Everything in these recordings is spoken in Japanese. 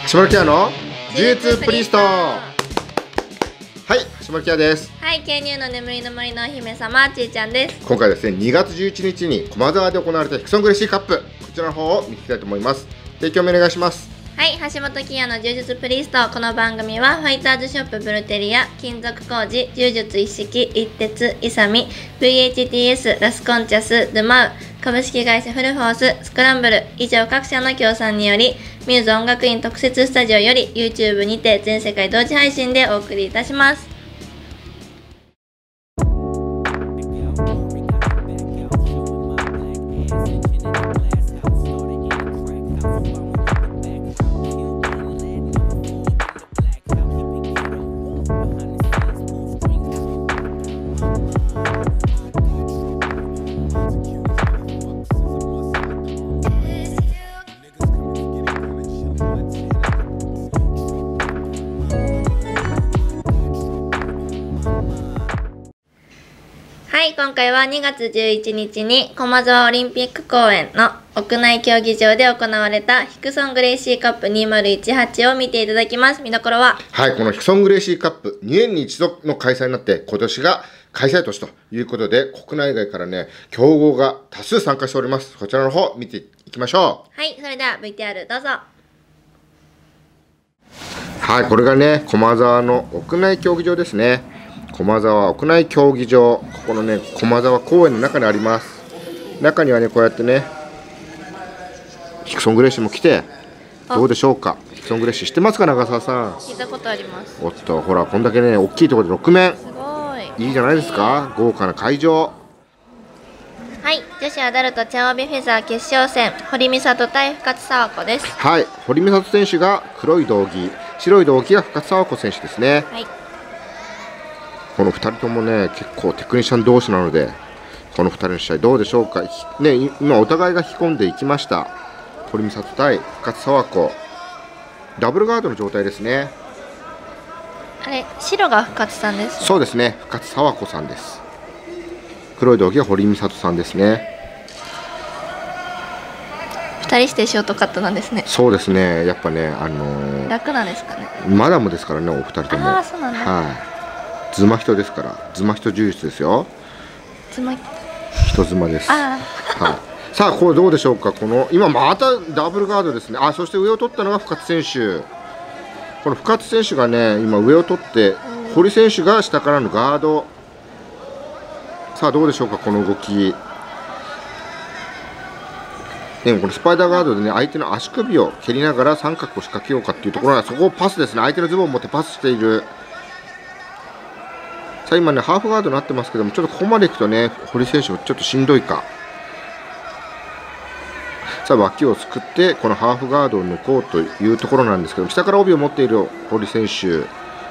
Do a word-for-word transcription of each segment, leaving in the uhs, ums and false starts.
橋本ケアの呪術プリスト。はい、橋本ケアです。 はい、ケーニューの眠りの森のお姫様、ちーちゃんです。 今回ですね、にがつじゅういちにちに駒沢で行われたヒクソングレシーカップ、こちらの方を見ていきたいと思います。提供お願いします。 はい、橋本ケアの呪術プリスト。この番組はファイターズショップブルテリア、金属工事、柔術一式、一鉄、イサミ、ブイエイチティーエス、ラスコンチャス、ドゥマウ、株式会社フルフォース、スクランブル、以上各社の協賛により、ミューズ音楽院特設スタジオより YouTube にて全世界同時配信でお送りいたします。はい、今回はにがつじゅういちにちに駒沢オリンピック公園の屋内競技場で行われたヒクソングレイシーカップにせんじゅうはちを見ていただきます。見どころは、 はい、このヒクソングレイシーカップにねんに一度の開催になって、今年が開催年ということで、国内外からね強豪が多数参加しております。こちらの方見ていきましょう。 はい、それでは ブイティーアール どうぞ。 はい、これがね駒沢の屋内競技場ですね。駒沢屋内競技場、ここのね駒沢公園の中にあります。中にはねこうやってねヒクソングレイシーも来て、どうでしょうか。ヒクソングレイシー知ってますか、長澤さん。 聞いたことあります。 おっと、ほらこんだけね大きいところでろくめん、 すごいいいじゃないですか。豪華な会場。 はい、女子アダルト茶帯フェザー決勝戦、堀美里対深津佐和子です。 はい、堀美里選手が黒い道着、白い道着が深津佐和子選手ですね。 はい、 このふたりともね結構テクニシャン同士なので、このふたりの試合どうでしょうか。ね、今お互いが引き込んでいきました。堀美里対深津佐和子、ダブルガードの状態ですね。 あれ、白が深津さんです。 そうですね、深津佐和子さんです。黒い道着は堀美里さんですね。 ふたりしてショートカットなんですね。 そうですね、やっぱね、あのー、 楽なんですかね。 マダムですからね、お二人とも。 ああ、そうなんだ。 はい、ズマ人ですから、ズマ人柔術ですよ。 ズマ人妻です。 ああ、はい。さあ、これどうでしょうか。この今またダブルガードですね。あ、そして上を取ったのが深津選手。この深津選手がね今上を取って、堀選手が下からのガード。さあどうでしょうか、この動き。でもこのスパイダーガードでね相手の足首を蹴りながら三角を仕掛けようかっていうところは、そこをパスですね。相手のズボンを持ってパスしている。さあ今ねハーフガードになってますけども、ちょっとここまでいくとね堀選手もちょっとしんどいか。さあ脇をすくってこのハーフガードを抜こうというところなんですけど、下から帯を持っている堀選手。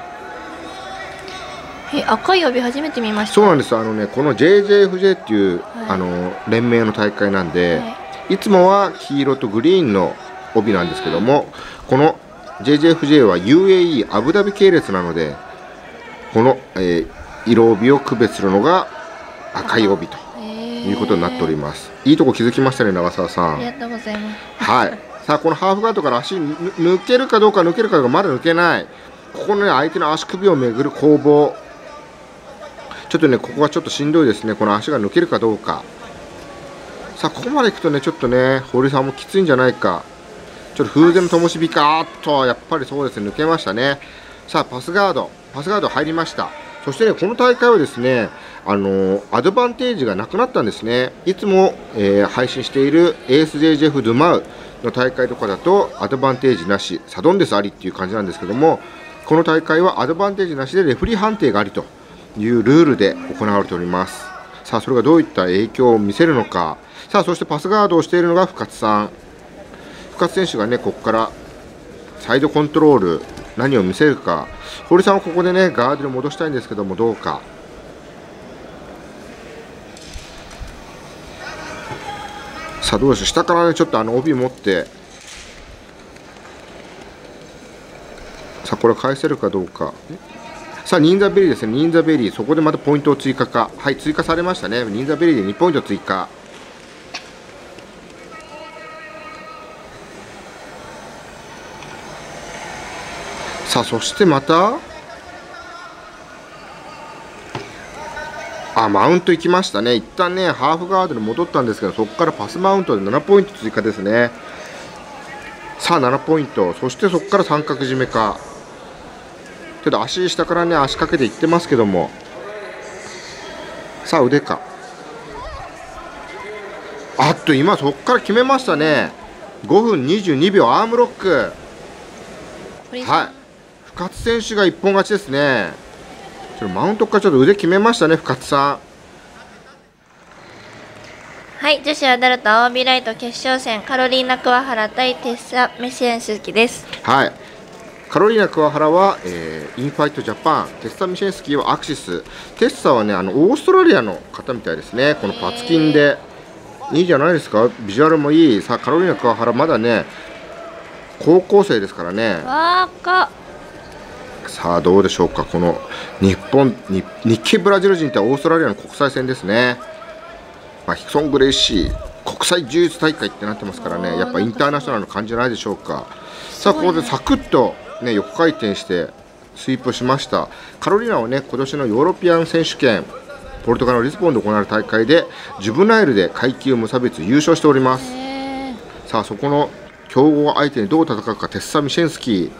え、赤い帯初めて見ました。 そうなんです。あのねこの ジェイジェイエフジェー っていう、 はい、 あの連盟の大会なんで、 はい、 いつもは黄色とグリーンの帯なんですけども、この ジェイジェイエフジェー は ユーエーイー アブダビ系列なので、この、えー、色帯を区別するのが赤い帯ということになっております。いいとこ気づきましたね、長澤さん。 ありがとうございます。 はい。さあこのハーフガードから足抜けるかどうか、抜けるかどうか、まだ抜けない。ここのね相手の足首をめぐる攻防、ちょっとねここがちょっとしんどいですね。この足が抜けるかどうか。さあここまでいくとねちょっとね堀さんもきついんじゃないか。ちょっと風前の灯火かーっと、やっぱりそうですね、抜けましたね。さあパスガードパスガード入りました。そしてねこの大会はですね、あのー、アドバンテージがなくなったんですね。いつも、えー、配信している エーエスジェイジェフ ドゥマウの大会とかだとアドバンテージなし、サドンデスありっていう感じなんですけども、この大会はアドバンテージなしでレフリー判定がありというルールで行われております。さあそれがどういった影響を見せるのか。さあそしてパスガードをしているのが深津さん。深津選手がねここからサイドコントロール何を見せるか。堀さんはここでねガードに戻したいんですけども、どうか。さあどうでしょう。下からねちょっとあの帯持って、さあこれ返せるかどうか。さあニンザベリーですね。ニンザベリー、そこでまたポイントを追加か。はい、追加されましたね。ニンザベリーでにポイント追加。 さあそしてまたあマウント行きましたね。一旦ねハーフガードに戻ったんですけど、そこからパスマウントでななポイント追加ですね。さあななポイント、そしてそこから三角締めか。ちょっと足下からね足かけていってますけども、さあ腕か。あっと今そこから決めましたね。ごふんにじゅうにびょうアームロック。はい、深津選手が一本勝ちですね。ちょっとマウントからちょっと腕決めましたね、深津さん。 はい、女子アダルト青帯ライト決勝戦、カロリーナ・桑原対テッサ・メシェンスキです。 はい、カロリーナ・桑原は、えー、インファイトジャパン、テッサ・ミシェンスキーはアクシス。テッサはねあのオーストラリアの方みたいですね。このパツキンでいいじゃないですか、ビジュアルもいい。さあカロリーナ・桑原まだね高校生ですからね。 若さあどうでしょうか、この日本に日系ブラジル人ってオーストラリアの国際戦ですね。まあ、ヒクソン・グレイシー国際柔術大会ってなってますからね、やっぱインターナショナルの感じじゃないでしょうか。さあここでサクッと、ね、横回転してスイープしました。カロリーナはね今年のヨーロピアン選手権ポルトガルのリスボンで行われる大会でジュブナイルで階級無差別優勝しております。さあそこの強豪相手にどう戦うかテッサ・ミシェンスキー。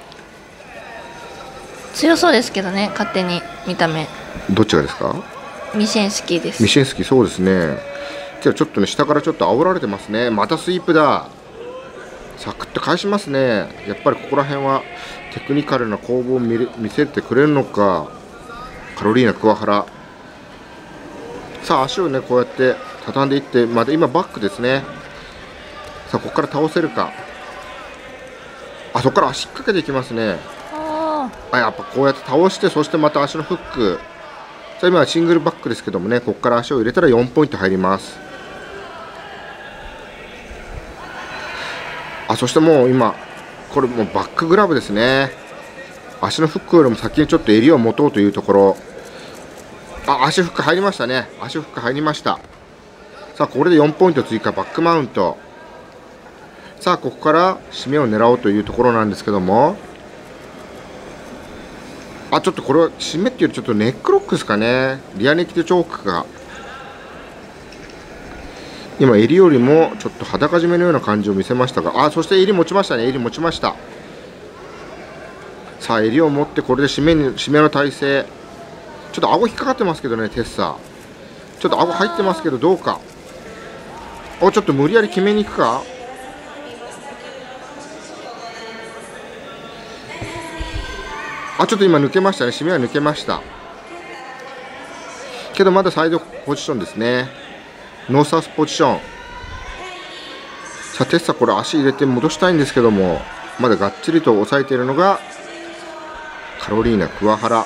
強そうですけどね、勝手に見た目。 どっちがですか？ ミシェンスキーです。 ミシェンスキー、そうですね。じゃあちょっとね下からちょっと煽られてますね。またスイープだ。サクッと返しますね。やっぱりここら辺はテクニカルな攻防を見れ見せてくれるのか、カロリーナ・桑原。さあ足をねこうやって畳んでいって、まだ今バックですね。さあここから倒せるか。あそこから足引っ掛けていきますね。あやっぱこうやって倒して、そしてまた足のフック。さあ今はシングルバックですけどもね、ここから足を入れたらよんポイント入ります。あそしてもう今これもうバックグラブですね。足のフックよりも先にちょっと襟を持とうというところ。あ足フック入りましたね。足フック入りました。さあこれでよんポイント追加、バックマウント。さあここから締めを狙おうというところなんですけども、あちょっとこれは締めっていうよりちょっとネックロックですかね。リアネキテチョークが今襟よりもちょっと裸締めのような感じを見せましたが、あそして襟持ちましたね。襟持ちました。さあ襟を持ってこれで締めに締めの体勢。ちょっと顎引っかかってますけどね、テッサちょっと顎入ってますけどどうか。おちょっと無理やり決めに行くか。あちょっと今抜けましたね。締めは抜けましたけどまだサイドポジションですね。ノーサウスポジション。さあテッサこれ足入れて戻したいんですけども、まだがっちりと抑えているのがカロリーナ・桑原。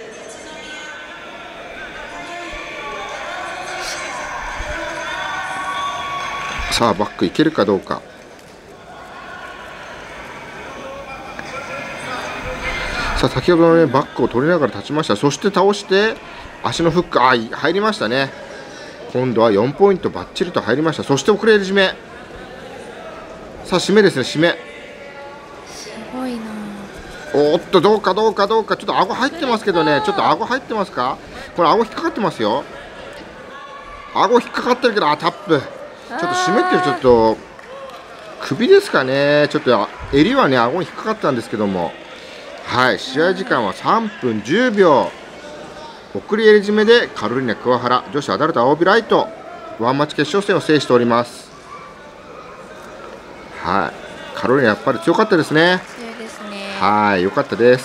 さあバックいけるかどうか。さあ先ほどの、ね、バックを取りながら立ちました。そして倒して足のフック、あ入りましたね。今度はよんポイントバッチリと入りました。そして遅れる締め。さあ締めですね、締め。 すごいな。 おっとどうかどうかどうか。ちょっと顎入ってますけどね。ちょっと顎入ってますか。これ顎引っかかってますよ。顎引っかかってるけど、あタップ。ちょっと締めってる、ちょっと首ですかね。ちょっと襟はね顎に引っかかったんですけども、はい試合時間はさんぷんじゅうびょう。送り襟締めでカロリーナ・桑原、女子アダルト青帯ライトワンマッチ決勝戦を制しております。はいカロリーナやっぱり強かったですね。 強いですね。 はい良かったです。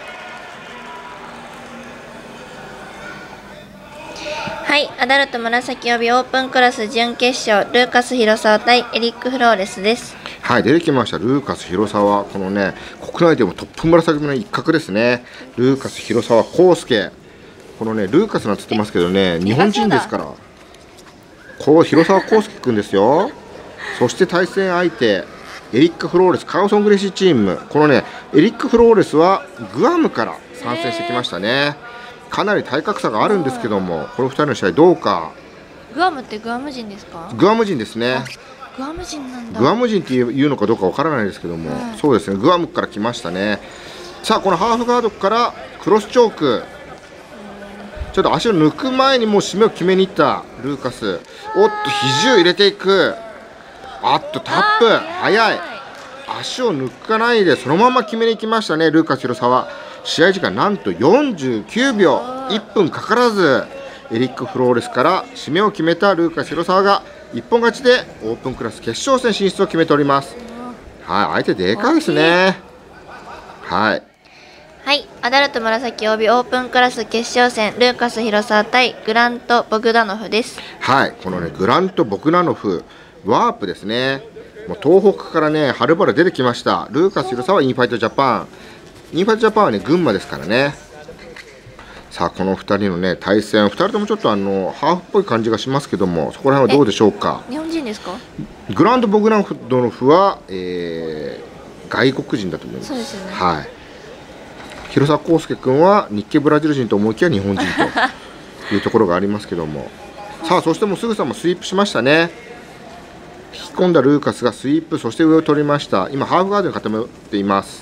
はい、アダルト紫帯オープンクラス準決勝、ルーカス広沢対エリック・フローレスです。 はい、出てきましたルーカス広沢。このね国内でもトップ紫組の一角ですね。ルーカス広沢康介。このねルーカスなんつってますけどね、日本人ですから。こう広沢康介くんですよ。そして対戦相手エリック・フローレス、カーソン・グレシーチーム。このねエリック・フローレスはグアムから参戦してきましたね。かなり体格差があるんですけども、このふたりの試合どうか。 グアムってグアム人ですか？ グアム人ですね。 グアム人なんだ。 グアム人っていうのかどうかわからないですけども、 はい、 そうですねグアムから来ましたね。 さあこのハーフガードからクロスチョーク、ちょっと足を抜く前にもう締めを決めにいったルーカス。おっと肘を入れていく。あっとタップ早い。足を抜かないでそのまま決めに行きましたね、ルーカス広沢。試合時間なんとよんじゅうきゅうびょう、いっぷんかからずエリック・フローレスから締めを決めたルーカス広沢が一本勝ちでオープンクラス決勝戦進出を決めております。はい、相手でかいですね。はい、 はい、アダルト紫帯オープンクラス決勝戦、ルーカス広沢対グラント・ボグダノフです。 はい、このねグラント・ボグダノフワープですね。もう東北からねはるばる出てきました。ルーカス広沢はインファイトジャパン、インファイトジャパンはね群馬ですからね。さあこのふたりのね対戦、ふたりともちょっとあのハーフっぽい感じがしますけども、そこら辺はどうでしょうか。 日本人ですか？ グラント・ボグダノフは、えー、外国人だと思います。 そうですよね。 はい、広沢康介君は日系ブラジル人と思いきや日本人というところがありますけどもさあそしてもうすぐさまスイープしましたね。引き込んだルーカスがスイープ、そして上を取りました。今ハーフガードに固めています。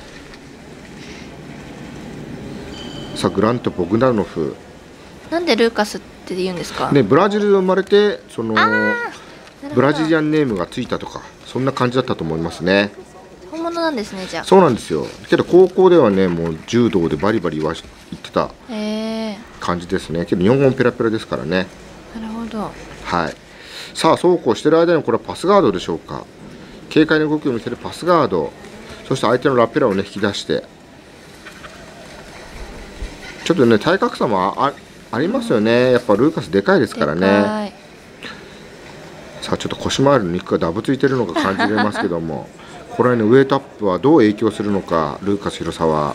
さあグラント・ボグダノフ、 なんでルーカスって言うんですか？ ね、ブラジルで生まれてそのブラジリアンネームがついたとかそんな感じだったと思いますね。 本物なんですね。じゃあそうなんですよ。けど高校ではねもう柔道でバリバリ言わし言ってたへー感じですね。けど日本語もペラペラですからね。 なるほど。 はい、さあそうこうしてる間にこれはパスガードでしょうか。軽快な動きを見せるパスガード、そして相手のラペラをね引き出して、ちょっとね体格差も あ, ありますよね。やっぱルーカスでかいですからね。さあちょっと腰回りの肉がダブついてるのが感じれますけどもこれはねウエイトアップはどう影響するのか、ルーカス広沢。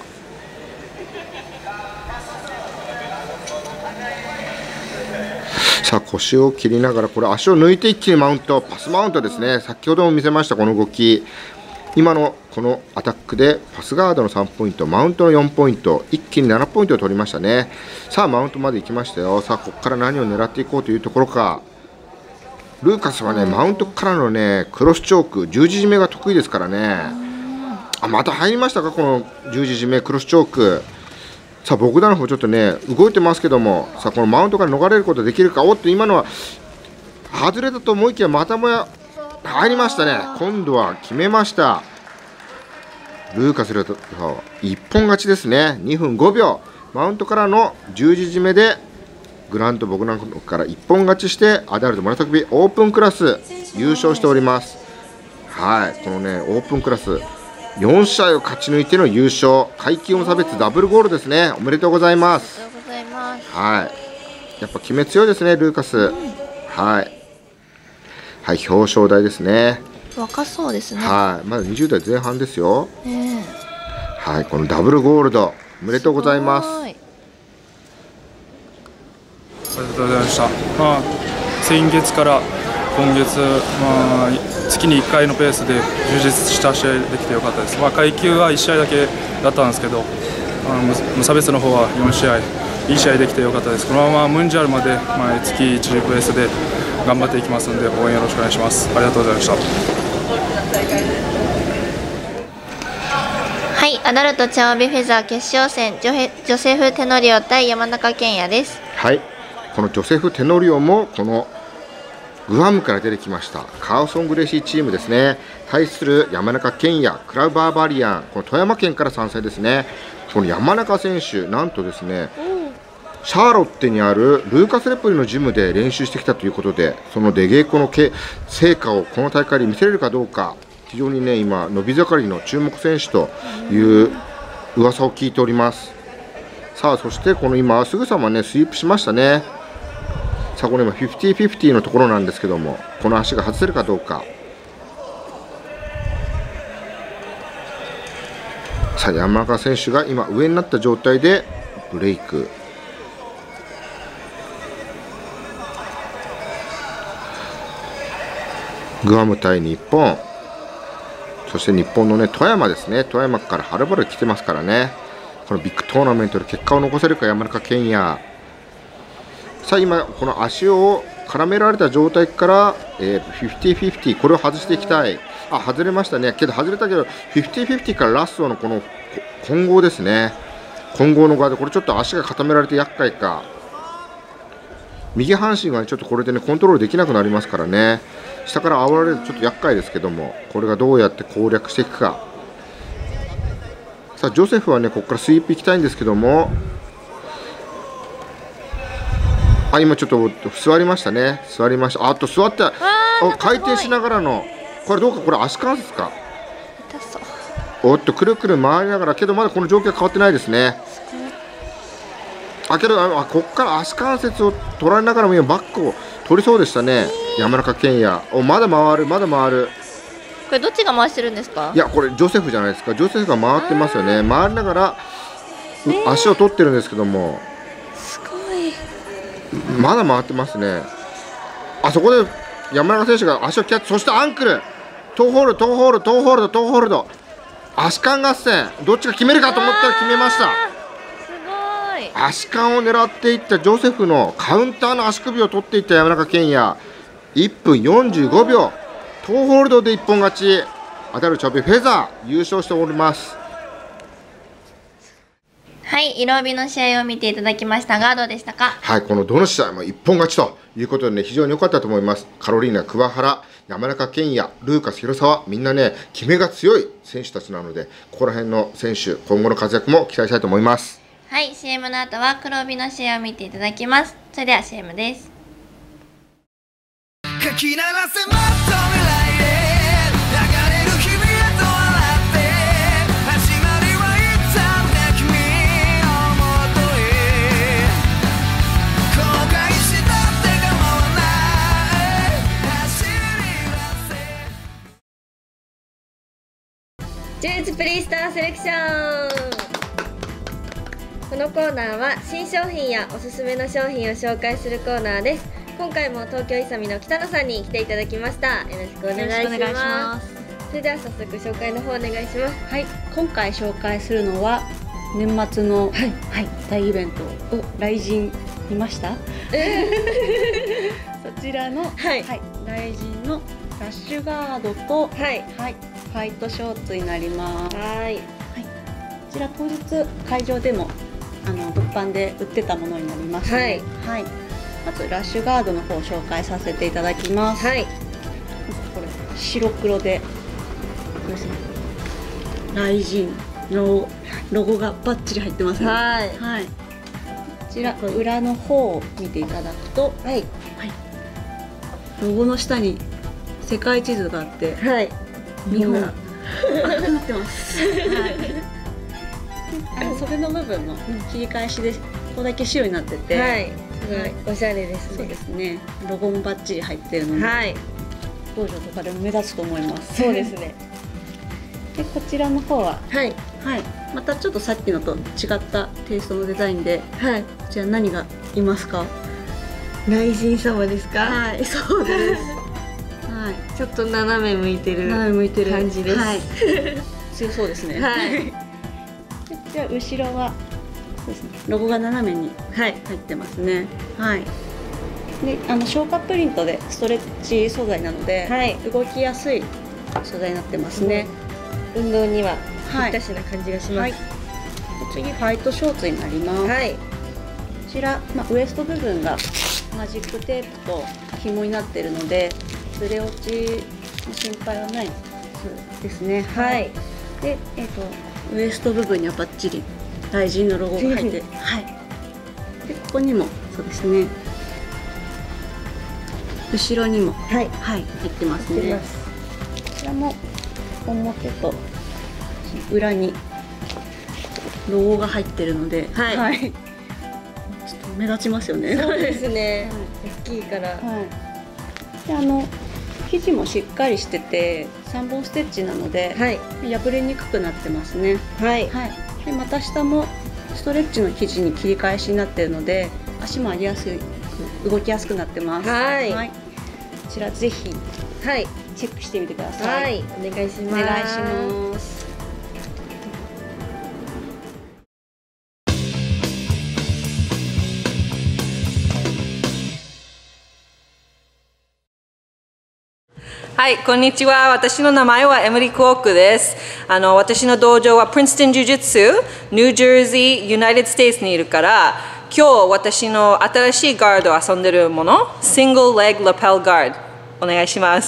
さあ腰を切りながらこれ足を抜いて一気にマウント、パスマウントですね。先ほども見せましたこの動き、今のこのアタックでパスガードのさんポイント、マウントのよんポイント、一気にななポイントを取りましたね。さあマウントまで行きましたよ。さあここから何を狙っていこうというところか。ルーカスはねマウントからのねクロスチョーク、十字締めが得意ですからね。あ、また入りましたかこの十字締めクロスチョーク。さあボグダノフちょっとね動いてますけども、さあこのマウントから逃れることができるか。おっと今のは外れたと思いきやまたもや入りましたね。今度は決めました。ルーカス広沢一本勝ちですね。にふんごびょう、マウントからの十字締めでグラント・ボグダノフから一本勝ちしてアダルト紫帯オープンクラス優勝しております。はい、このねオープンクラスよん試合を勝ち抜いての優勝、階級無差別ダブルゴールですね。おめでとうございます。 ありがとうございます。 はい、やっぱ決め強いですねルーカス。うん、はいはい、表彰台ですね。 若そうですね。 はい、まだにじゅうだいぜん半ですよ。 ね、 はい、このダブルゴールドおめでとうございます。 すありがとうございました。まあ、先月から今月、まあ、月にいっかいのペースで充実した試合できてよかったです。まあ、階級はいち試合だけだったんですけど、あの無差別の方はよん試合、いい試合できてよかったです。このままムンジャルまで毎月いちペースで頑張っていきますので、応援よろしくお願いします。ありがとうございました。 はい、アダルト茶帯フェザー決勝戦、ジョヘジョセフ・テノリオ対山中健也です。 はい、このジョセフ・テノリオもこのグアムから出てきましたカーソン・グレイシーチームですね。対する山中健也、クラウバーバリアン、この富山県から参戦ですね。この山中選手、なんとですね、シャーロッテにあるルーカス・レプリのジムで練習してきたということで、その出稽古の成果をこの大会で見せれるかどうか、非常にね今伸び盛りの注目選手という噂を聞いております。さあそしてこの今すぐさまねスイープしましたね。さあこれ今フィフティーフィフティーのところなんですけども、この足が外せるかどうか。さあ山中選手が今上になった状態でブレイク。グアム対日本、そして日本のね富山ですね。富山からはるばる来てますからね。このビッグトーナメントで結果を残せるか山中健也。さあ今この足を絡められた状態から、えー、フィフティーフィフティーこれを外していきたい。あ、外れましたね。けど外れたけどフィフティーフィフティーからラストのこの混合ですね。混合の側でこれちょっと足が固められて厄介か。右半身が、ね、ちょっとこれでねコントロールできなくなりますからね。下から煽られるとちょっと厄介ですけども、これがどうやって攻略していくか。さあジョセフはねここからスイープ行きたいんですけども、あ今ちょっと座りましたね。座りました。ああと座って回転しながらのこれどうか、これ足関節か。 痛そう。 おっとくるくる回りながら、けどまだこの状況は変わってないですね。あけどあここから足関節を取られながらも今バックを取りそうでしたね、山中健也。おまだ回るまだ回る。 これどっちが回してるんですか？ いやこれジョセフじゃないですか。ジョセフが回ってますよね。回りながらう足を取ってるんですけども、 すごい。 まだ回ってますね。あそこで山中選手が足をキャッチ、そしてアンクルトーホールドトーホールドトーホールドトーホールド足換合戦、どっちが決めるかと思ったら決めました。足換を狙っていったジョセフのカウンターの足首を取っていった山中健也、いっぷんよんじゅうごびょうトーホールドで一本勝ち、アダルチョビフェザー優勝しております。 はい、色帯の試合を見ていただきましたがどうでしたか？ はい、このどの試合も一本勝ちということでね、非常に良かったと思います。カロリーナ桑原、山中健也、ルーカス広沢、みんなね決めが強い選手たちなので、ここら辺の選手今後の活躍も期待したいと思います。 はい、シーエム の後は黒帯の試合を見ていただきます。それでは シーエム です。かき鳴らせもっと未来へ流れる日々へと笑って始まりはいつだって君のもとへ後悔したって構わない走り出せジューズプリスターセレクション。このコーナーは新商品やおすすめの商品を紹介するコーナーです。今回も東京イサミの北野さんに来ていただきました。よろしくお願いします。それでは早速紹介の方お願いします。 はい、今回紹介するのは年末の、はいはい、大イベントを雷神見ました？えー、そちらの、はいはい、雷神のラッシュガードと、はいはい、ファイトショーツになります。はい、はい、こちら当日会場でもあの物販で売ってたものになりますので、はいはい、まずラッシュガードの方を紹介させていただきます。はい、これ白黒でですね、雷神のロゴがバッチリ入ってますね。はい、はい、こちら裏の方を見ていただくと、はいはい、ロゴの下に世界地図があって、はい、日本が赤くなってます。はいあの袖の部分の切り返しでここだけ白になってて、はい、すごいおしゃれですね。そうですね。ロゴもバッチリ入ってるので、はい、道場とかでも目立つと思います。そうですね。でこちらの方は、はいはい、またちょっとさっきのと違ったテイストのデザインで、はい、こちら何がいますか？ 雷神様ですか？ はい、そうです。 はい、ちょっと斜め向いてる斜め向いてる感じです。はい、 強そうですね。はい。じゃあ後ろはそうですね、ロゴが斜めに入ってますね。はい。で、あの消化プリントでストレッチ素材なので、はい、動きやすい素材になってますね。 運動にはぴったしな感じがします。はいはい、 次ファイトショーツになります。はい、こちら、まあ、ウエスト部分がマジックテープと紐になっているのでずれ落ちの心配はないですね。はい。で、えっとウエスト部分にはバッチリ雷神のロゴが入って、はい。でここにもそうですね。後ろにも、はい、はい、入ってますね。こちらも表と裏にロゴが入ってるので、はい、はい、ちょっと目立ちますよね。 そうですね。大きいから。はい。 であの生地もしっかりしててさんぼんステッチなので、はい、破れにくくなってますね。はい、はい、でまた下もストレッチの生地に切り返しになっているので足も上げやすく動きやすくなってます。はい、はい、こちらぜひ、はい、チェックしてみてください。はい、 お願いします。 お願いします。 はい、こんにちは。私の名前はエミリー・クォークです。あの私の道場はプリンストン柔術、ニュージャージー、ユナイテッド・ステイツにいるから、今日私の新しいガードを遊んでるもの、シングルレッグラペルガード、お願いします。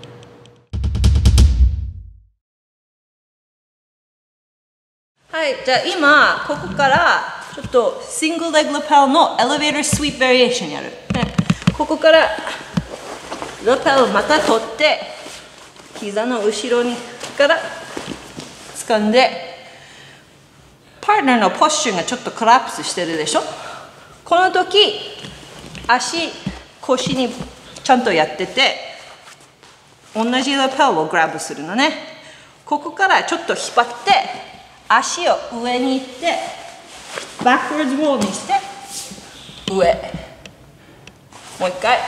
はい、じゃあ今、ここからちょっとシングルレッグラペルのエレベータースイープバリエーションやる。ここからラペルまた取って、膝の後ろにから掴んで、パートナーのポスチューがちょっとコラプスしてるでしょ。この時、足、腰にちゃんとやってて、同じラペルをグラブするのね。ここからちょっと引っ張って、足を上に行って、バックワーズロールにして、上。もう一回。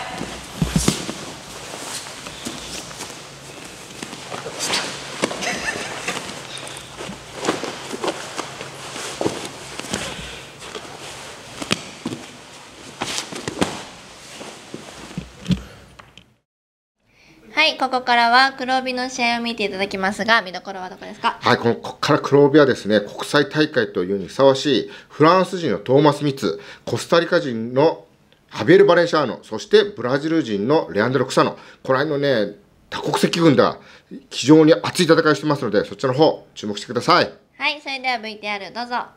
はい、ここからは黒帯の試合を見ていただきますが、見どころはどこですか？ はい、このここから黒帯はですね、国際大会というにふさわしいフランス人のトーマス・ミツ、コスタリカ人のハビエル・バレンシアーノ、そしてブラジル人のレアンドロ・クサノ、この辺のね、多国籍軍だ、非常に熱い戦いをしてますので、そちらの方、注目してください。 はい、それでは ブイティーアール どうぞ。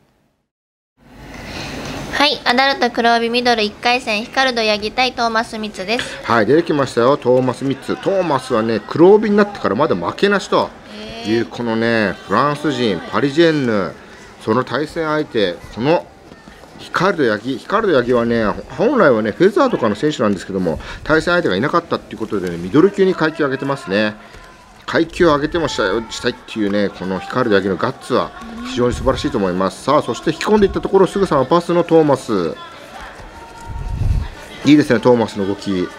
はい、アダルト黒帯ミドルいっかい戦、ヒカルドヤギ対トーマス・ミツです。 はい、出てきましたよ、トーマス・ミツ。トーマスはね、黒帯になってからまだ負けなしという、このね、フランス人、パリジェンヌ、その対戦相手、このヒカルドヤギ、ヒカルドヤギはね、本来はね、フェザーとかの選手なんですけども、対戦相手がいなかったっていうことでね、ミドル級に階級を上げてますね。階級を上げても試合をしたいっていうね、このヒカルドヤギのガッツは非常に素晴らしいと思います。さあ、そして引き込んでいったところ、すぐさまパスのトーマス。いいですね、トーマスの動き。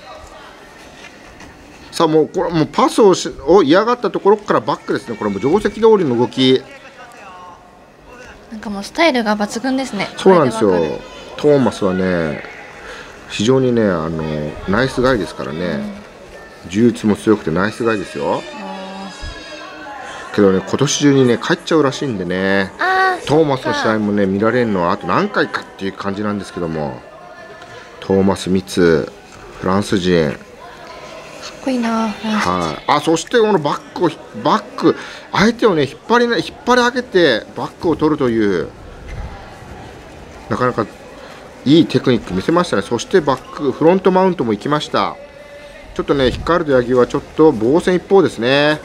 さあ、もうこれもうパスをしを嫌がったところからバックですね。これも定石通りの動き。 なんかもうスタイルが抜群ですね。 そうなんですよ。トーマスはね、非常にね、あのナイスガイですからね。うん柔術も強くてナイスガイですよ。けどね、今年中にね帰っちゃうらしいんでね、トーマスの試合もね見られるのはあと何回かっていう感じなんですけども、トーマス・ミツ、フランス人、かっこいいな。 はい、あ、そしてこのバックをバック相手をね引っ張り引っ張り上げてバックを取るというなかなかいいテクニック見せましたね。そしてバックフロントマウントも行きました。ちょっとね、ヒカルドヤギはちょっと防戦一方ですね。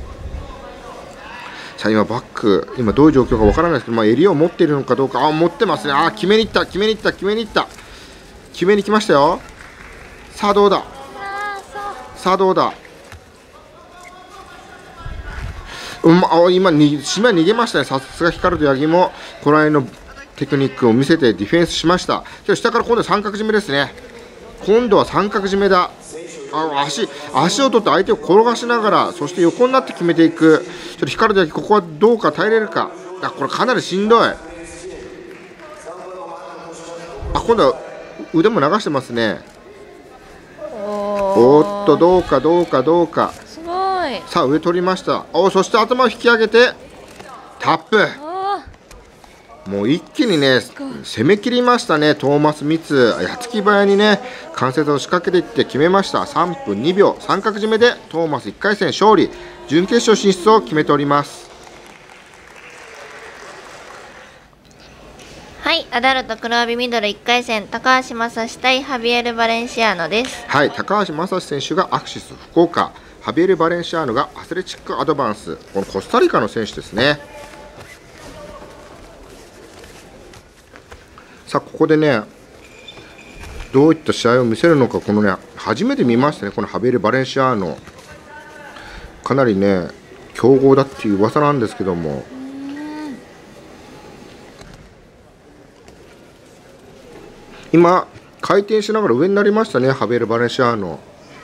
さあ、今、バック、今、どういう状況かわからないですけど、まあ、襟を持っているのかどうか、あ、持ってますね、あ、決めにいった、決めにいった、決めにいった、決めに来ましたよ。さあ、どうだ、さあ、どうだ、うん、あ、今、に島逃げましたね、さすがヒカルドヤギも、この辺のテクニックを見せてディフェンスしました。で下から今度は三角締めですね。今度は三角締めだ。あ足足を取って相手を転がしながら、そして横になって決めていく。ちょっとヒカルドヤギ、ここはどうか耐えれるか。あ、これかなりしんどい。あ、今度は腕も流してますね。おっと、どうかどうかどうか。 すごい。 さあ、上取りました。お、そして頭を引き上げてタップ。もう一気にね攻め切りましたね。トーマス・ミツ、やつき早にね関節を仕掛けていって決めました。さんぷんにびょう、三角締めでトーマスいっかい戦勝利、準決勝進出を決めております。 はい、アダルト黒帯ミドルいっかい戦、高橋正史対ハビエル・バレンシアーノです。 はい、高橋正史選手がアクシス福岡、ハビエル・バレンシアーノがアスレチックアドバンス、このコスタリカの選手ですね。さあ、ここでねどういった試合を見せるのか、このね初めて見ましたね、このハビエル・バレンシアーノ、かなりね強豪だっていう噂なんですけども、今回転しながら上になりましたね、ハビエル・バレンシアーノ。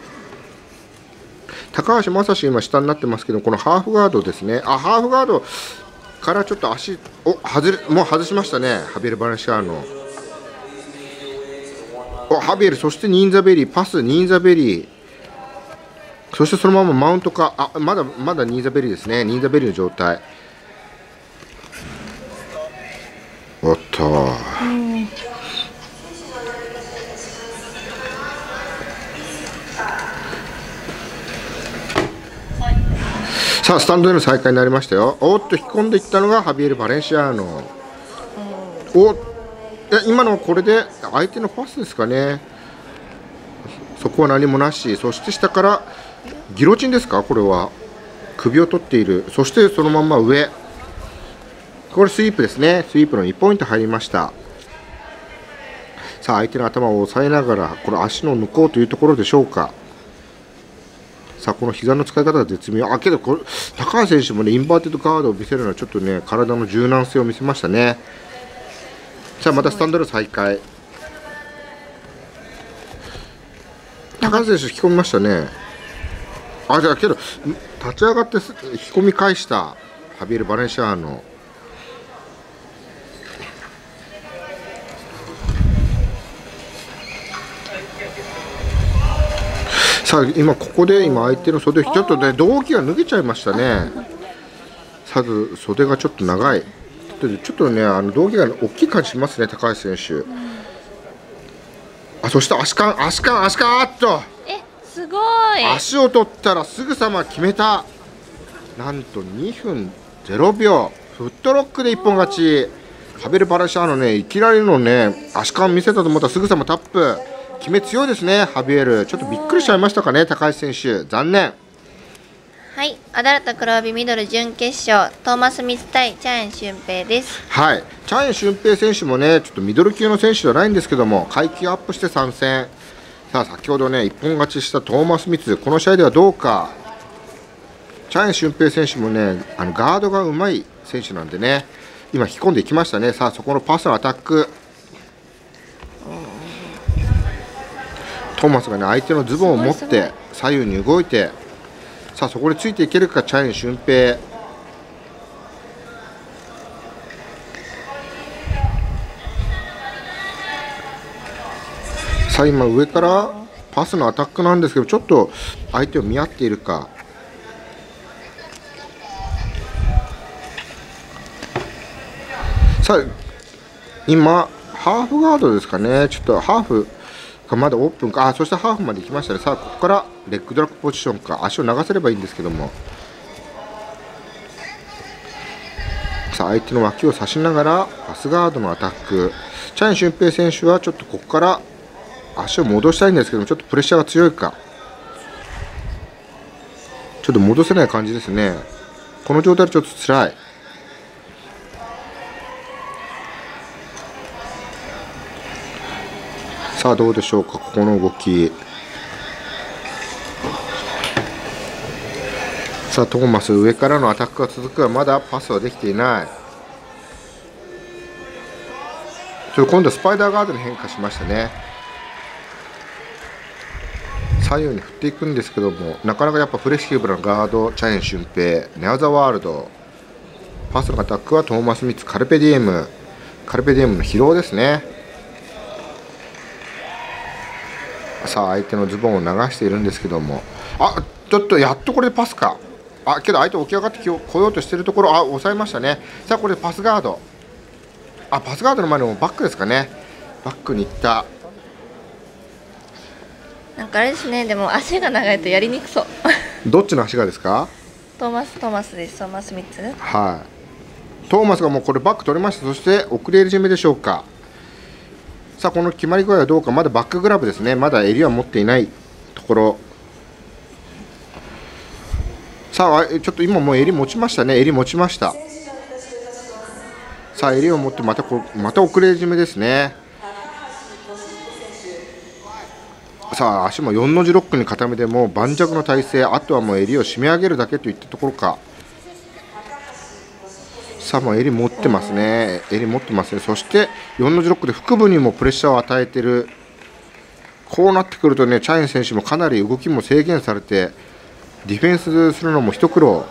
高橋正史今下になってますけど、このハーフガードですね、あ、ハーフガードからちょっと足を外れもう外しましたね、ハビエル・バレンシアーノ。お、ハビエル、そしてニーンザベリー、パス、ニーンザベリー、 そしてそのままマウントか、あまだまだニーザベリーですね、ニーザベリーの状態。おっと、うん、さあスタンドでの再開になりましたよ。おっと引き込んでいったのがハビエル・バレンシアーノ。おっ、今のこれで相手のパスですかね。そこは何もなし、そして下からギロチンですか、これは首を取っている。そしてそのまま上、これスイープですね。スイープのにポイント入りました。さあ相手の頭を押さえながら、これ足の抜こうというところでしょうか。さあこの膝の使い方が絶妙。あけどこれ高橋選手もねインバーテッドガードを見せるのはちょっとね体の柔軟性を見せましたね。さあまたスタンドで再開。高橋選手引き込みましたね。あじゃあけど立ち上がって引き込み返したハビエル・バレンシアーノ。さあ今ここで今相手の袖ちょっとね胴着が脱げちゃいましたね。さず袖がちょっと長い。ちょっとねあの胴着が大きい感じしますね高橋選手。あそして足かん足かん足かんあっと。 えすごい。 足を取ったらすぐさま決めた。なんとにふんぜろびょうフットロックで一本勝ち。ハベル・バレンシアーノねいきなりのね足かん見せたと思ったらすぐさまタップ。決め強いですねハビエル。ちょっとびっくりしちゃいましたかね高橋選手、残念。 はい、アダルト黒帯ミドル準決勝トーマス・ミス対チャンエン俊平です。 はい、チャンエン俊平選手もねちょっとミドル級の選手じゃないんですけども階級アップして参戦。さあ先ほどね一本勝ちしたトーマス・ミツ、この試合ではどうか。チャンエン俊平選手もねあのガードがうまい選手なんでね今引き込んでいきましたね。さあそこのパスのアタック、トーマスがね相手のズボンを持って左右に動いて、さあそこでついていけるかチャンエン俊平。さあ今上からパスのアタックなんですけどちょっと相手を見合っているか。さあ今ハーフガードですかね。ちょっとハーフがまだオープンか。あそしてハーフまで行きましたね。さあここからレッグドラッグポジションか。足を流せればいいんですけども、さあ相手の脇を差しながらパスガードのアタック。チャン俊平選手はちょっとここから足を戻したいんですけどもちょっとプレッシャーが強いか。ちょっと戻せない感じですね。この状態でちょっと辛い。さあどうでしょうかここの動き。さあトーマス上からのアタックが続くがまだパスはできていない。ちょっと今度はスパイダーガードに変化しましたね。左右に振っていくんですけどもなかなかやっぱフレキシブルなガード。チャンエン俊平ネアザワールド。パスのアタックはトーマス・ミツカルペディエム。カルペディエムの疲労ですね。さあ相手のズボンを流しているんですけども、あちょっとやっとこれでパスか。あけど相手起き上がってこようとしているところ、あ抑えましたね。さあこれでパスガード、あパスガードの前にもバックですかね。バックに行った。 なんかあれですね、でも足が長いとやりにくそう。 どっちの足がですか。 トーマストーマスですトーマス・ミツ。 はいトーマスがもうこれバック取りました。そして遅れ始めでしょうか。さあこの決まり具合はどうか。まだバックグラブですね。まだ襟は持っていないところ。さあちょっと今もう襟持ちましたね。襟持ちました。さあ襟を持ってまたこまた遅れ始めですね。さあ足もよんの字ロックに固めてもう盤石の体勢。あとはもう襟を締め上げるだけといったところか。さあもう襟持ってますね。襟持ってますね。そしてよんの字ロックで腹部にもプレッシャーを与えている。こうなってくるとねチャンエン選手もかなり動きも制限されてディフェンスするのも一苦労。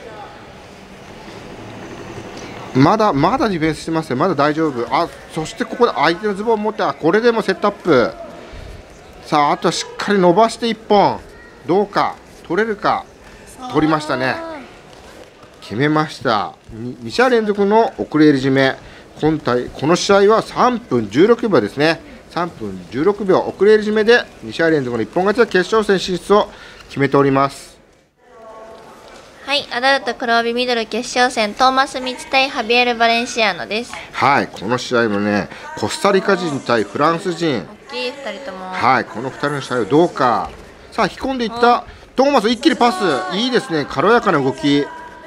まだまだディフェンスしてますね。まだ大丈夫。あそしてここで相手のズボンを持って、あこれでもセットアップ。さああとはしっかり伸ばしていっぽんどうか。 取れるか。取りましたね。決めました。に試合連続の遅れ締め。今回この試合はさんぷんじゅうろくびょうですね。さんぷんじゅうろくびょう遅れ締めでに試合連続の一本勝ちで決勝戦進出を決めております。 はい、アダルト黒帯ミドル決勝戦、トーマス・ミツ対ハビエル・バレンシアーノです。 はい、この試合もね、コスタリカ人対フランス人、 大きいふたりとも。 はい、このふたりの試合はどうか。さあ、引き込んでいったトーマス、一気にパス、いいですね、軽やかな動き。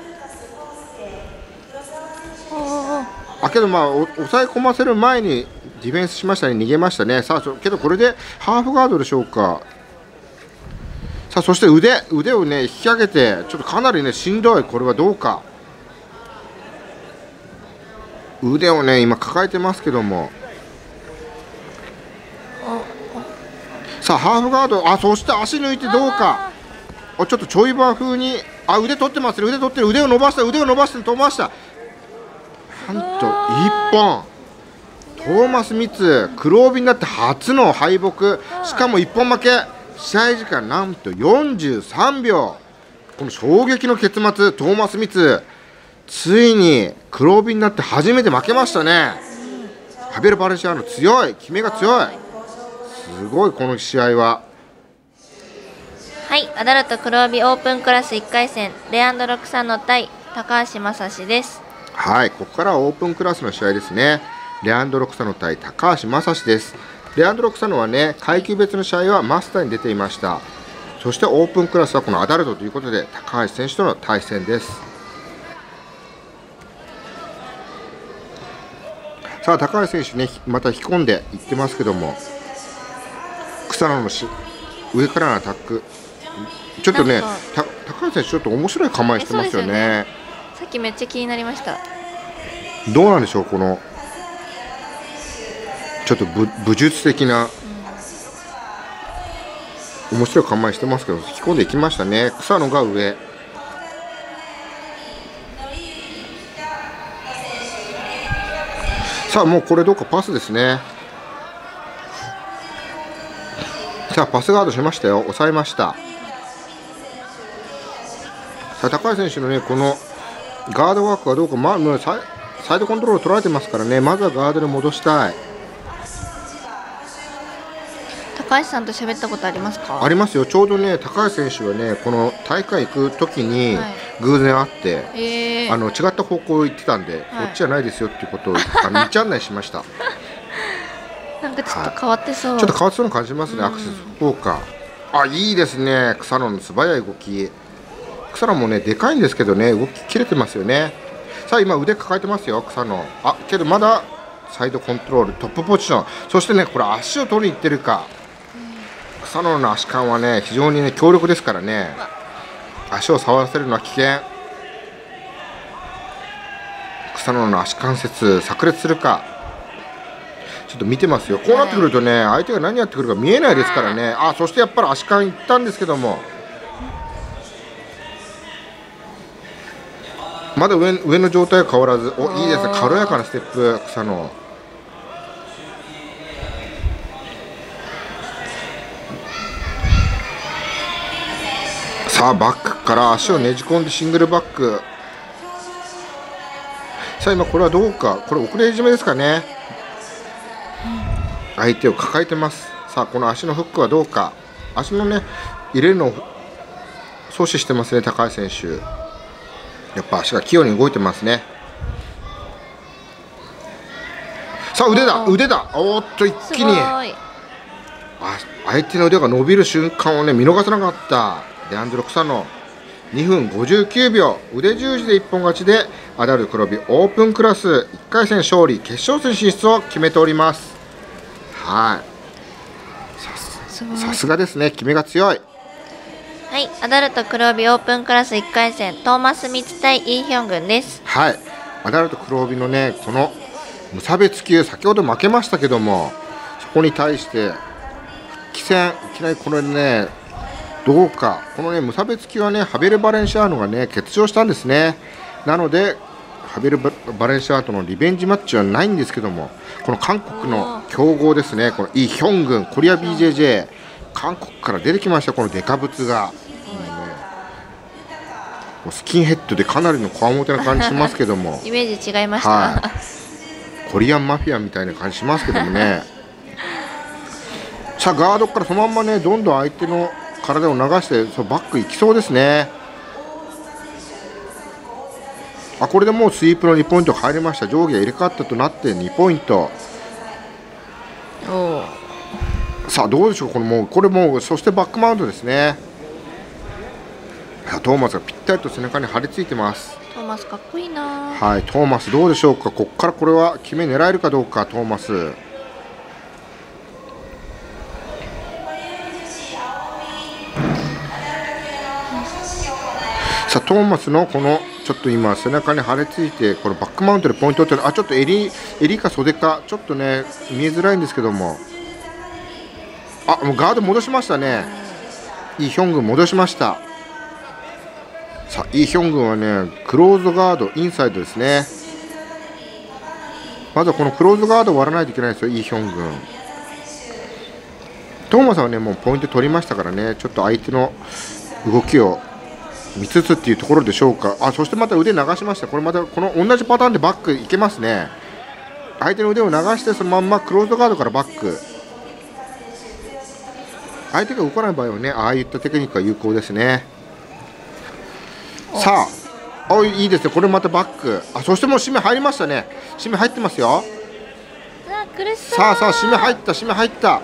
あけど、まあ、お抑え込ませる前にディフェンスしましたね、逃げましたね。さあ、けどこれでハーフガードでしょうか。さあ、そして腕、腕をね引き上げて、ちょっとかなりねしんどい。これはどうか。腕をね今抱えてますけども。さあ、ハーフガード、あ、そして足抜いてどうか。あ、ちょっとちょいバー風に、あ、腕取ってますね、腕取ってる、腕を伸ばした、腕を伸ばして飛ばした。なんといっぽん。トーマス・ミツ、黒帯になって初の敗北、しかもいっぽん負け。試合時間なんとよんじゅうさんびょう。この衝撃の結末、トーマス・ミツ、ついに黒帯になって初めて負けましたね。ハビエル・バレンシアーノ強い、決めが強い。すごい、この試合は。 はい、アダルト黒帯オープンクラスいっかい戦、レアンドロクサノ対高橋正史です。 はい、ここからはオープンクラスの試合ですね。レアンドロクサノ対高橋正史です。レアンドロクサノはね、階級別の試合はマスターに出ていました。そしてオープンクラスはこのアダルトということで、高橋選手との対戦です。さあ、高橋選手ね、また引き込んでいってますけども、草野のし上からのアタック、ちょっとね、た高橋選手、ちょっと面白い構えしてますよね。よね、 さっきめっちゃ気になりました。 どうなんでしょう、このちょっと武武術的な、うん、面白い構えしてますけど、引き込んでいきましたね。草野が上。さあ、もうこれどうかパスですね。さあ、パスガードしましたよ、抑えました。さあ、高橋選手のね、このガードワークはどうか、まあ、もうサイサイドコントロール取られてますからね、まずはガードで戻したい。 高橋さんと喋ったことありますか？ ありますよ。ちょうどね、高橋選手はね、この大会行く時に偶然会って、はい、えー、あの違った方向行ってたんで、はい、こっちじゃないですよっていうことをあの道案内しました。 なんかちょっと変わってそう、 はい、ちょっと変わってそうな感じますね、アクセス効果。あ、いいですね、草野の素早い動き。草野もね、でかいんですけどね、動き切れてますよね。さあ、今腕抱えてますよ、草野。あ、けどまだサイドコントロール、トップポジション。そしてね、これ足を取りに行ってるか。草野の足感はね、非常にね、強力ですからね。足を触らせるのは危険。草野の足関節炸裂するか。ちょっと見てますよ。こうなってくるとね、相手が何やってくるか見えないですからね。あ、そしてやっぱり足感いったんですけども、まだ 上, 上の状態は変わらず。お、いいですね、軽やかなステップ、草野。さあ、バックから足をねじ込んでシングルバック。さあ、今これはどうか。これ遅れ締めですかね。相手を抱えてます。さあ、この足のフックはどうか。足のね入れるのを阻止してますね、高橋選手。やっぱ足が器用に動いてますね。さあ、腕だ腕だ。おーっと、一気にあ相手の腕が伸びる瞬間をね見逃さなかったレアンドロ草野。にふんごじゅうきゅうびょう、腕十字で一本勝ちでアダルト黒帯オープンクラスいっかい戦勝利、決勝戦進出を決めております。はい、さすがですね、決めが強い。 はい、アダルト黒帯オープンクラスいっかい戦、トーマス・ミツ対イ・ヒョングンです。 はい、アダルト黒帯のねこの無差別級、先ほど負けましたけども、そこに対して復帰戦、いきなりこれねどうか。このね無差別級はねハベル・バレンシアーノがね欠場したんですね。なのでハベル・バレンシアーノとのリベンジマッチはないんですけども、この韓国の強豪ですね、このイ・ヒョングン、コリア ビージェージェー、韓国から出てきました、このデカブツが。もうね、 スキンヘッドでかなりのこわもてな感じしますけどもイメージ違いました、 はい、コリアンマフィアみたいな感じしますけどもねさあガードからそのまんまねどんどん相手の体を流してそうバック行きそうですね。あこれでもうスイープのにポイント入りました。上下が入れ替わったとなってにポイント。 おさあどうでしょうこのもうこれもうそしてバックマウントですね。トーマスがぴったりと背中に張り付いてます。 トーマスかっこいいな。 はいトーマスどうでしょうか。ここからこれは決め狙えるかどうかトーマス。さあトーマスのこのちょっと今背中に張り付いてこのバックマウントでポイントを取ってあちょっと襟襟か袖かちょっとね見えづらいんですけどもあもうガード戻しましたね。イ・ヒョングン戻しました。さあイ・ヒョングンはねクローズドガードインサイドですね。まずはこのクローズドガードを割らないといけないですよイ・ヒョングン。トーマスはねもうポイント取りましたからねちょっと相手の動きを見つつっていうところでしょうか。あそしてまた腕流しました。これまたこの同じパターンでバックいけますね。相手の腕を流してそのまんまクローズドガードからバック。相手が動かない場合はねああいったテクニックが有効ですね。さああいいですねこれまたバックあそしてもう締め入りましたね。締め入ってますよ。さあさあ締め入った締め入った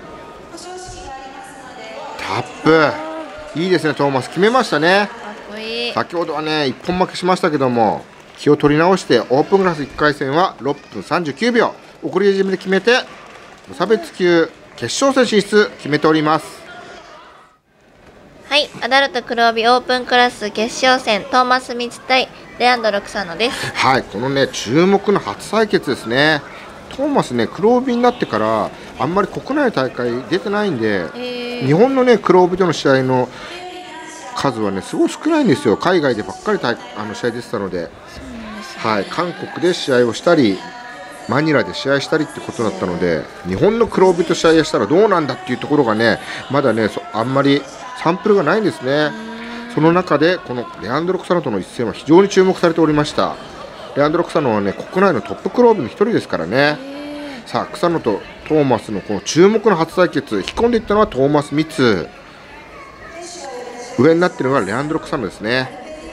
タップいいですねトーマス決めましたね。先ほどはねいっぽん負けしましたけども気を取り直してオープンクラスいっかい戦はろっぷんさんじゅうきゅうびょう送り締めで決めて無差別級決勝戦進出決めております。 はい、アダルト黒帯オープンクラス決勝戦トーマス・ミツ対レアンドロ・クサノです。 はいこのね注目の初対決ですね。トーマスね黒帯になってからあんまり国内大会出てないんで、えー、日本のね黒帯との試合の数はねすごい少ないんですよ。海外でばっかりあの試合出てたので、はい、韓国で試合をしたりマニラで試合したりってことだったので日本の黒帯と試合したらどうなんだっていうところがねまだねあんまりサンプルがないんですね。その中でこのレアンドロ・クサノとの一戦は非常に注目されておりました。レアンドロ・クサノはね国内のトップ黒帯の一人ですからね。さあクサノとトーマスのこの注目の初対決引き込んでいったのはトーマス・ミツ上になっているのがレアンドロ・クサノですね。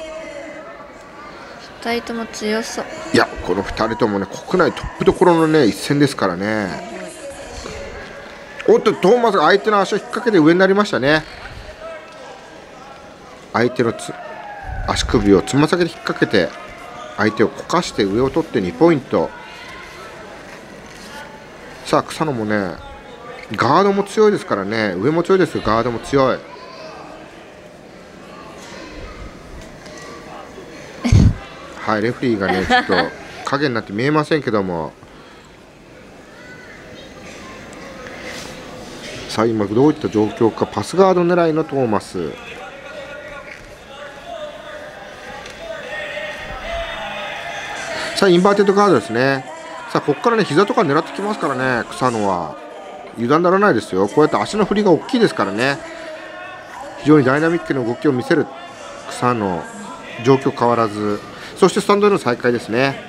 ふたりとも強そう。 いやこのふたりともね国内トップどころのね一戦ですからね。おっとトーマスが相手の足を引っ掛けて上になりましたね。相手のつ足首をつま先で引っ掛けて相手をこかして上を取ってにポイント。さあ草野もねガードも強いですからね上も強いですけどガードも強いはいレフリーがねちょっと影になって見えませんけどもさあ今どういった状況かパスガード狙いのトーマス。さあインバーテッドガードですね。さあここからね膝とか狙ってきますからね草野は油断ならないですよ。こうやって足の振りが大きいですからね非常にダイナミックな動きを見せる草野状況変わらずそしてスタンドでの再開ですね。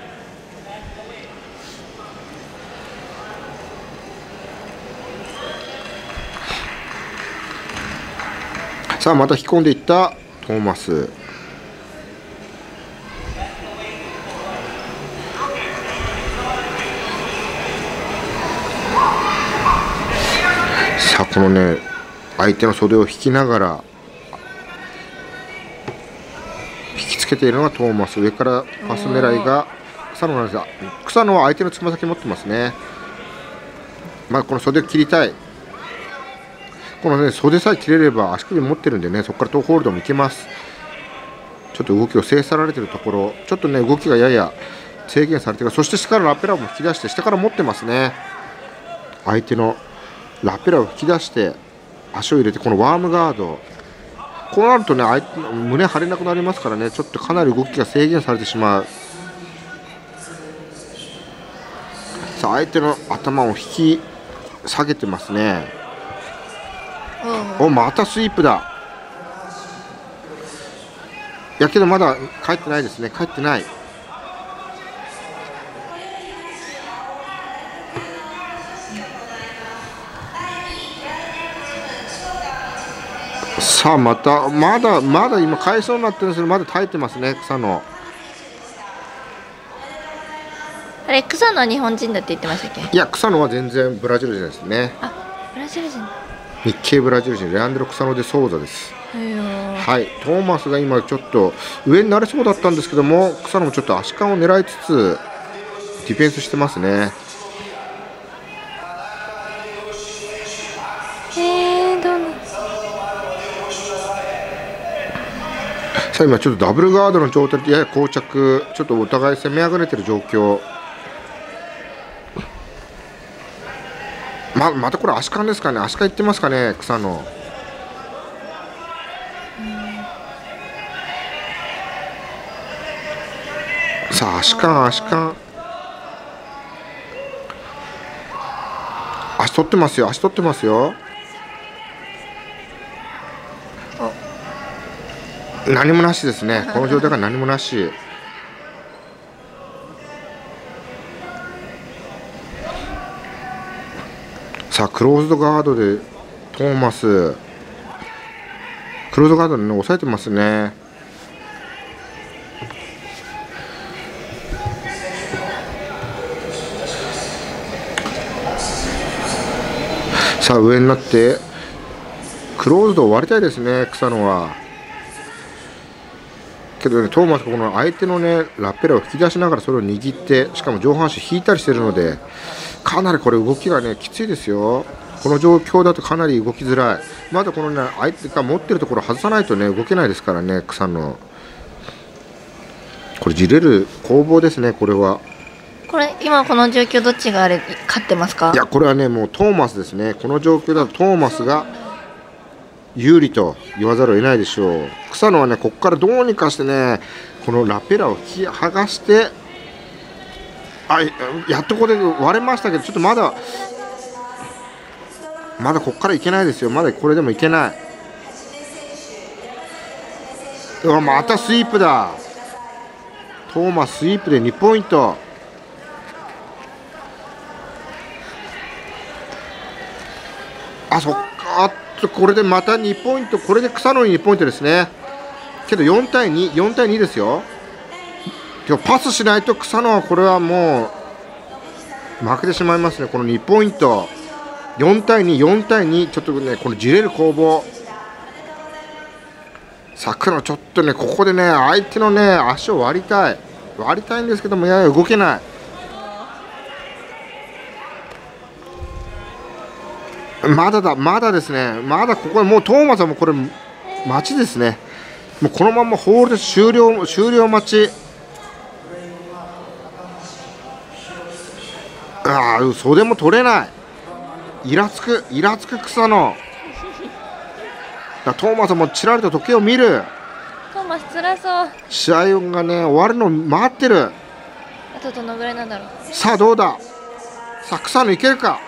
さあまた引き込んでいったトーマス。さあこのね相手の袖を引きながら引きつけているのがトーマス。上からパス狙いが草野なんですが草野は相手のつま先持ってますね。まあこの袖を切りたいこのね袖さえ切れれば足首持ってるんでねそこからトーホールドもいけます。ちょっと動きを制さられているところちょっとね動きがやや制限されている。そして下からラペラも引き出して下から持ってますね。相手のラペラを引き出して足を入れてこのワームガードこうなるとね相手の胸張れなくなりますからねちょっとかなり動きが制限されてしまう。さあ相手の頭を引き下げてますね。おまたスイープだ。 やけどまだ帰ってないですね、帰ってない。さあまたまだまだ今返しそうになってるんですけど、まだ耐えてますね草野。 あれ草野は日本人だって言ってましたっけ？ いや草野は全然ブラジル人ですね。 あ、ブラジル人。 日系ブラジル人レアンドロ・草野でソウザです。はい、トーマスが今ちょっと上になれそうだったんですけども、草野もちょっと足換を狙いつつディフェンスしてますね。 えー、どうなさあ今ちょっとダブルガードの状態でやや膠着、ちょっとお互い攻めあぐれてる状況。ままたこれ足換ですかね、足換いってますかね草野。さあ足換足換足取ってますよ、足取ってますよ。何もなしですね、この状態が何もなし。さあクローズドガードでトーマス、クローズドガードで、ね、抑えてますね。さあ上になってクローズドを割りたいですね草野は。けどねトーマスがこの相手のねラッペラを引き出しながらそれを握って、しかも上半身引いたりしてるので、かなりこれ動きがねきついですよ。この状況だとかなり動きづらい。まだこのね相手が持ってるところ外さないとね動けないですからね草野。これじれる攻防ですねこれは。 これ今この状況どっちがあれ勝ってますか？ いやこれはねもうトーマスですね。この状況だとトーマスが有利と言わざるを得ないでしょう。草野はねここからどうにかしてねこのラペラを引き剥がして、あやっとここで割れましたけど、ちょっとまだまだここからいけないですよ。まだこれでもいけない。うわまたスイープだ。トーマススイープでにポイント。あそっか、あっとこれでまたにポイント、これで草野ににポイントですね。けどよんたいに、よんたいにですよ。今日パスしないと草野はこれはもう負けてしまいますね。このにポイント、よんたいに、よんたいに、ちょっとねこのじれる攻防。桜野ちょっとねここでね相手のね足を割りたい、割りたいんですけどもやや動けない。まだだ、まだですね、まだここはもうトーマスはもうこれ待ちですね。もうこのままホールで終了、終了待ち。ああ袖も取れない。イラつくイラつく草野。だトーマスもちらりと時計を見る。 トーマス辛そう。 試合がね終わるのを待ってる。 あとどのぐらいなんだろう。 さあどうだ、さあ草野いけるか。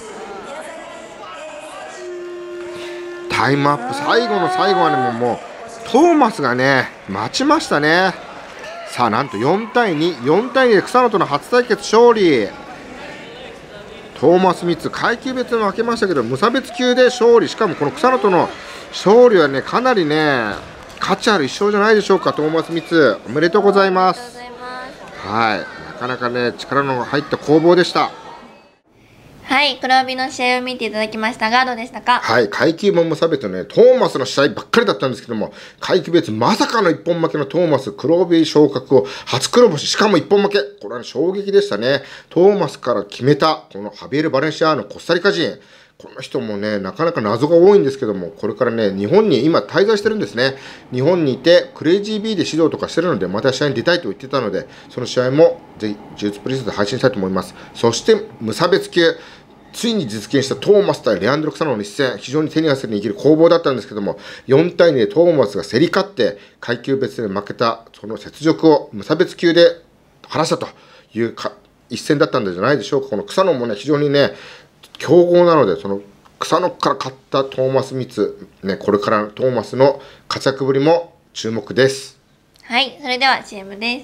タイムアップ、最後の最後はねもう、もうトーマスがね待ちましたね。さあなんとよんたいに、よんたいにで草野との初対決勝利。トーマス・スミス階級別で負けましたけど無差別級で勝利。しかもこの草野との勝利はねかなりね価値ある一勝じゃないでしょうか。トーマス・スミスおめでとうございます。はい、なかなかね力の入った攻防でした。 はい、黒帯の試合を見ていただきましたがどうでしたか？ はい、階級も無差別ねトーマスの試合ばっかりだったんですけども、階級別まさかの一本負けのトーマス、黒帯昇格を初黒星、しかも一本負け。これは衝撃でしたね。トーマスから決めたこのハビエル・バレンシアーノコスタリカ人、この人もねなかなか謎が多いんですけども、これからね日本に今滞在してるんですね。日本にいてクレイジー B で指導とかしてるので、また試合に出たいと言ってたので、その試合もぜひジュースプリストで配信したいと思います。そして無差別級、ついに実現したトーマス対レアンドロ・草野の一戦、非常に手に汗に握る攻防だったんですけども、よんたいにでトーマスが競り勝って階級別で負けたその雪辱を無差別級で晴らしたというか一戦だったんじゃないでしょうか。この草野もね非常にね強豪なので、その草野から勝ったトーマス・ミツ、ね、これからトーマスの活躍ぶりも注目です。 はい、それでは シーエム です。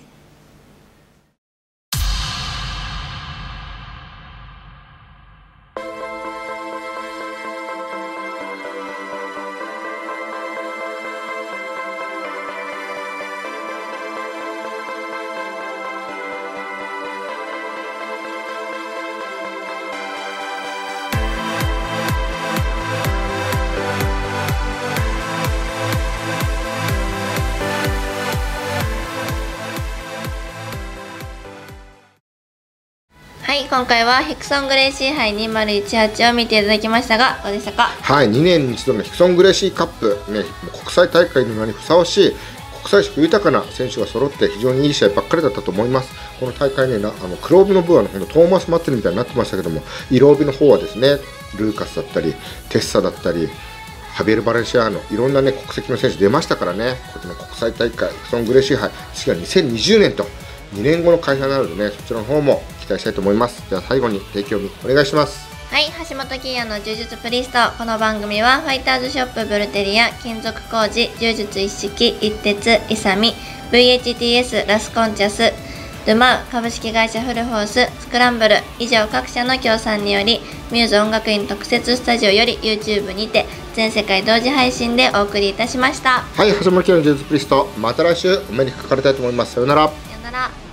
はい、今回はヒクソン・グレイシー杯にせんじゅうはちを見ていただきましたが、どうでしたか？ はい、にねんに一度のヒクソン・グレイシーカップ、ね、国際大会の名にふさわしい国際色豊かな選手が揃って非常にいい試合ばっかりだったと思います。この大会ね、なあの黒帯の部はのトーマス祭りみたいになってましたけども、色帯の方はですね、ルーカスだったりテッサだったりハビエル・バレンシアーノ、いろんな、ね、国籍の選手出ましたからね、この国際大会ヒクソン・グレイシー杯、次はにせんにじゅうねんとにねんごの開催なのでね、そちらの方も期待したいと思います。では最後に提供お願いします。 はい、橋本キーヤの柔術プリスト。この番組はファイターズショップブルテリア、金属工事、柔術一式、一鉄、イサミ、ブイエイチティーエス、ラスコンチャス、ドゥマウ株式会社フルフォース、スクランブル、以上各社の協賛により、ミューズ音楽院特設スタジオより YouTube にて全世界同時配信でお送りいたしました。 はい、橋本キーヤの柔術プリスト、また来週お目にかかりたいと思います。さようなら。 さようなら。